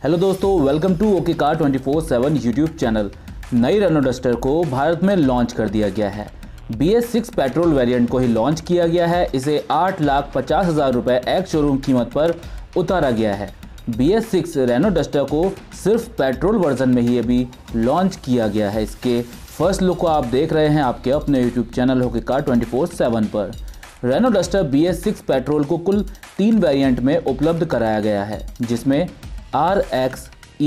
Hello दोस्तों, welcome to okay car 24/7 YouTube channel. नई Renault Duster को भारत में लॉन्च कर दिया गया है। BS6 पेट्रोल वेरिएंट को ही लॉन्च किया गया है। इसे 8,50,000 रुपये एक्स शोरूम कीमत पर उतारा गया है। BS6 रेनो डस्टर को सिर्फ पेट्रोल वर्जन में ही अभी लॉन्च किया गया है। इसके फर्स्ट लुक को आप देख रहे हैं आपके अपने यूट्यूब चैनल ओके कार 24/7 पर। रेनो डस्टर BS6 पेट्रोल को कुल 3 वेरिएंट में उपलब्ध कराया गया है, जिसमें RXE,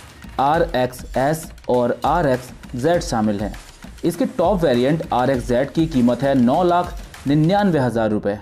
RXS और RXZ शामिल हैं। इसके टॉप वेरिएंट RXZ की कीमत है 9,99,000 रुपये।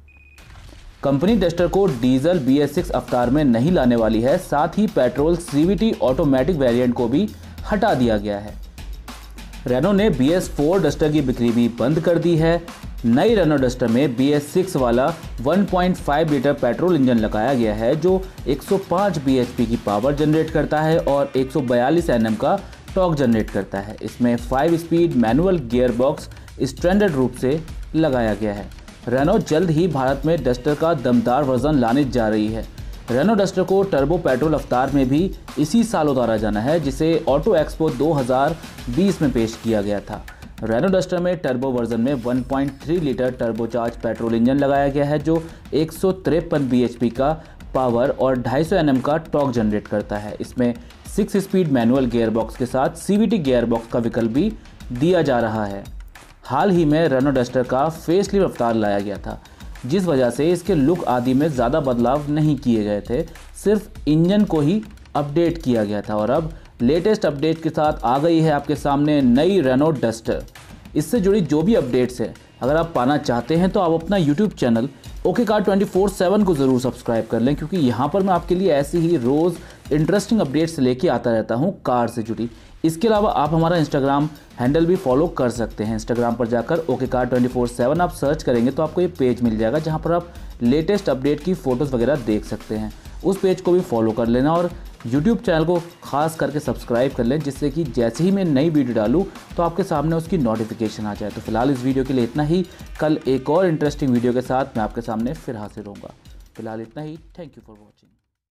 कंपनी डस्टर को डीजल BS6 अवतार में नहीं लाने वाली है। साथ ही पेट्रोल CVT ऑटोमेटिक वेरिएंट को भी हटा दिया गया है। रेनो ने BS4 डस्टर की बिक्री भी बंद कर दी है। नई रेनो डस्टर में BS6 वाला 1.5 लीटर पेट्रोल इंजन लगाया गया है, जो 105 bhp की पावर जनरेट करता है और 142 Nm का टॉर्क जनरेट करता है। इसमें 5 speed manual gear box standard रूप से लगाया गया है। रेनो जल्द ही भारत में डस्टर का दमदार वर्जन लाने जा रही है। रेनो डस्टर को टर्बो पेट्रोल अवतार में भी इसी साल उतारा जाना है, जिसे ऑटो एक्सपो 2020 में पेश किया गया था। रेनो डस्टर में टर्बो वर्जन में 1.3 लीटर टर्बोचार्ज पेट्रोल इंजन लगाया गया है, जो 153 bhp का पावर और 250 Nm का टॉर्क जनरेट करता है। इसमें 6 स्पीड मैनुअल गियर बॉक्स के साथ CVT गियर बॉक्स का विकल्प भी दिया जा रहा है। हाल ही में रेनो डस्टर का फेसलिफ्ट अवतार लाया गया था, जिस वजह से इसके लुक आदि में ज़्यादा बदलाव नहीं किए गए थे, सिर्फ इंजन को ही अपडेट किया गया था। और अब लेटेस्ट अपडेट के साथ आ गई है आपके सामने नई रेनो डस्टर। इससे जुड़ी जो भी अपडेट्स है अगर आप पाना चाहते हैं तो आप अपना यूट्यूब चैनल ओके कार 24/7 को ज़रूर सब्सक्राइब कर लें, क्योंकि यहाँ पर मैं आपके लिए ऐसी ही रोज़ इंटरेस्टिंग अपडेट्स लेके आता रहता हूँ कार से जुड़ी। इसके अलावा आप हमारा इंस्टाग्राम हैंडल भी फॉलो कर सकते हैं। इंस्टाग्राम पर जाकर ओके कार 24/7 आप सर्च करेंगे तो आपको ये पेज मिल जाएगा, जहाँ पर आप लेटेस्ट अपडेट की फ़ोटोज़ वगैरह देख सकते हैं। उस पेज को भी फॉलो कर लेना और यूट्यूब चैनल को खास करके सब्सक्राइब कर लें, जिससे कि जैसे ही मैं नई वीडियो डालूँ तो आपके सामने उसकी नोटिफिकेशन आ जाए। तो फिलहाल इस वीडियो के लिए इतना ही। कल एक और इंटरेस्टिंग वीडियो के साथ मैं आपके सामने फिर हाजिर होऊंगा। फिलहाल इतना ही। Thank you for watching.